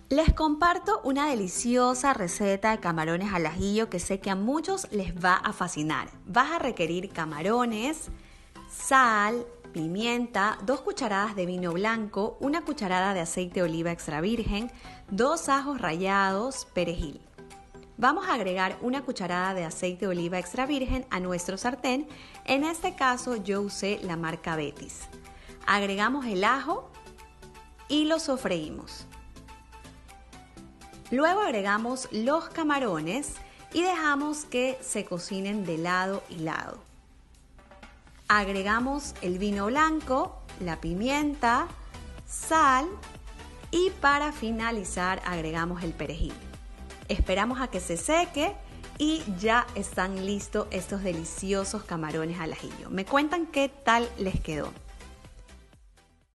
Les comparto una deliciosa receta de camarones al ajillo que sé que a muchos les va a fascinar. Vas a requerir camarones, sal, pimienta, 2 cucharadas de vino blanco, 1 cucharada de aceite de oliva extra virgen, 2 ajos rallados, perejil. Vamos a agregar 1 cucharada de aceite de oliva extra virgen a nuestro sartén. En este caso yo usé la marca Betis. Agregamos el ajo y lo sofreímos. Luego agregamos los camarones y dejamos que se cocinen de lado y lado. Agregamos el vino blanco, la pimienta, sal y para finalizar agregamos el perejil. Esperamos a que se seque y ya están listos estos deliciosos camarones al ajillo. Me cuentan qué tal les quedó.